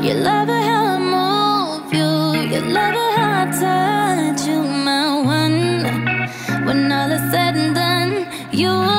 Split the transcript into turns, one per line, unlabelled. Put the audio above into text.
You love it how I move you. You love it how I touch you, my one. When all is said and done, you